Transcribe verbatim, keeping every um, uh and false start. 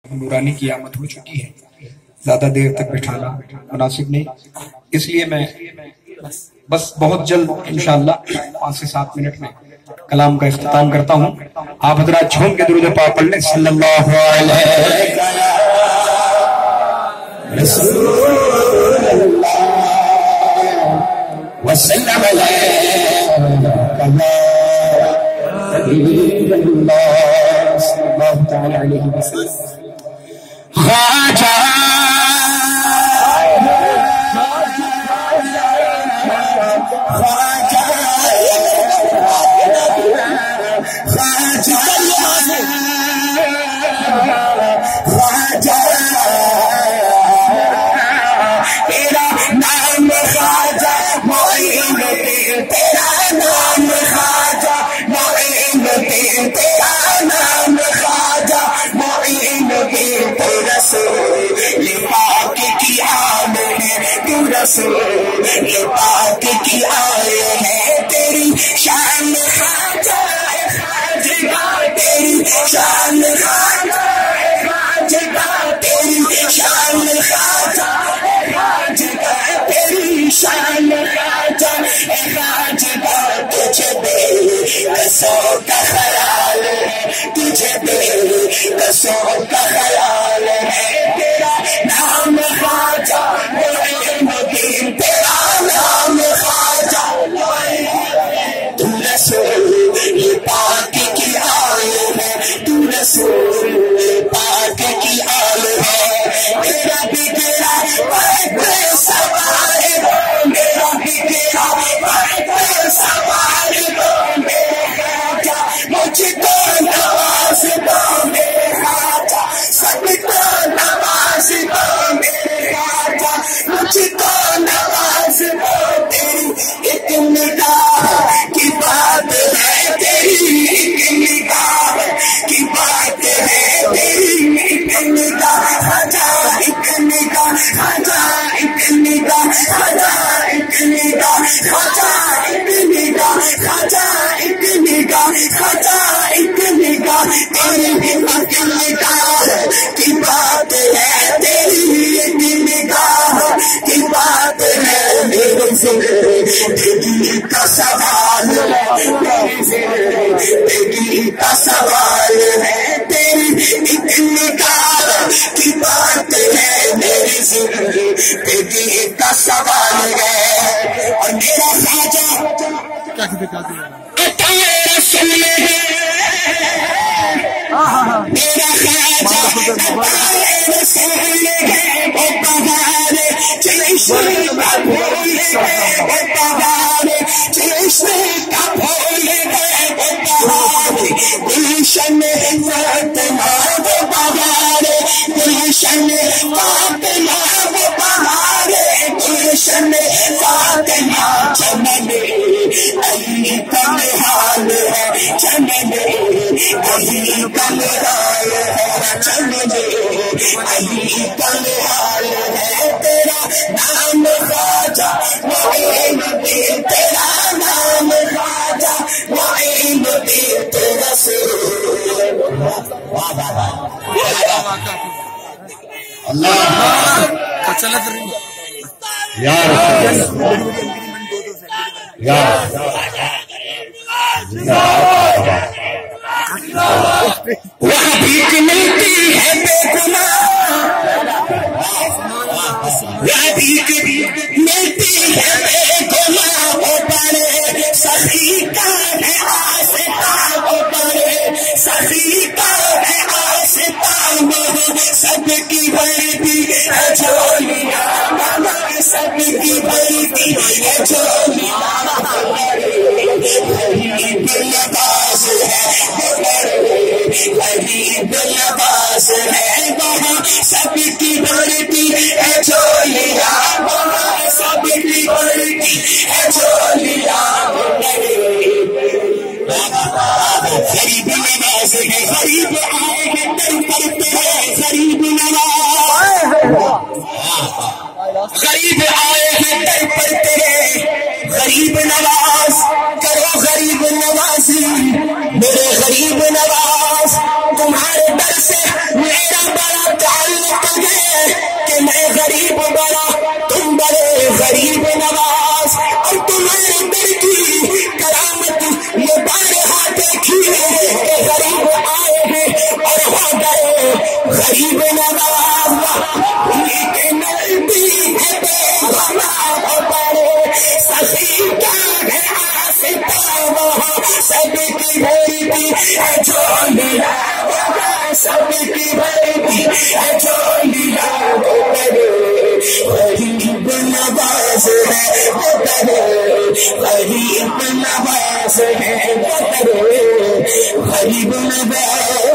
نورانی کی آمد ہو چکی ہے، زیادہ دیر تک بٹھانا مناسب نہیں، اس لیے میں بس بہت جلد انشاءاللہ پانچ سے سات منٹ میں کلام کا اختتام کرتا ہوں۔ آپ حضرات جھوم کے درود پاک پڑھ لیں، صلی اللہ علیہ وسلم خواجہ یہ پاک کی آئے ہے تیری شان خواجہ خواجہ تیری شان خواجہ خواجہ تیری شان خواجہ خواجہ تیری شان خواجہ خواجہ تجھے بے کسوں کا خیال ہے، تجھے بے کسوں کا خیال ہے، تیرا نام خواجہ تیرا نام خواجہ تو رسول پاک کی آل ہے، تو رسول پاک کی آل ہے، میرا بگڑا وقت سوال دو، میرا بگڑا وقت سوال دو میرے خواجہ، مجھ کو نواز دو میرے خواجہ، سب کو نواز دو میرے خواجہ، مجھ کو نواز دو، تیری ایک نگاہ کی بات ہے، تیری ایک نگاہ کی بات ہے، تیری ایک نگاہ خواجہ، ایک نگاہ خواجہ، ایک نگاہ خواجہ، ایک نگاہ خواجہ، ایک نگاہ خواجہ، ایک نگاہ خواجہ، ایک نگاہ تیری ایک نگاہ کی بات ہے، تیری ایک نگاہ کی بات ہے، میرے زندگی کا سوال ہے، میری زندگی کا سوال ہے، تیری ایک نگاہ کی بات ہے، میری زندگی کا سوال ہے، اور میرا خواجہ تیرا سن ہے، میرا خواجہ تیرا سن ہے، وہ بہار چشمے کا پھول ہے، وہ بہار چشمے کا پھول ہے، وہ بہار گلشن فاطمہ، وہ بہار گلشن فاطمہ، وہ بہار گلشن فاطمہ، چمن علی کا نہال ہے، چمن علی کا نہال ہے، چمن علی کا نہال ہے، تیرا نام خواجہ معین الدین، تیرا نام خواجہ معین الدین، تیرا رسول اللہ یا وہاں بھیک ملتی ہے بے گناہ، وہاں بھیک ملتی ہے بے گناہ، وہ بڑے سخی کا ہے آستہ، وہ بڑے سخی کا ہے آستہ، سب کی بڑھتی ہے جھولیاں، سب کی بڑھتی ہے جھولیاں، غریب لباس ہے، غریب لباس ہے، وہاں سب کی بڑھتی ہے جھولیاں، وہاں سب کی بڑھتی ہے جھولیاں، غریب نواز ہے، غریب آئے ہیں در پر تیرے، غریب نواز، غریب آئے ہیں در پر تیرے، غریب نواز کرو، غریب نوازی میرے غریب نواز، تمہارے در سے میرا بڑا غریب نواز کے نزدیک ہے پیغام پڑے سخی کیا ہے آستا وہاں سب کی بھرتی ہے جھولیاں سب کی بھرتی ہے جھولیاں وہ کرے غریب نواز ہے وہ کرے غریب نواز ہے وہ کرے غریب نواز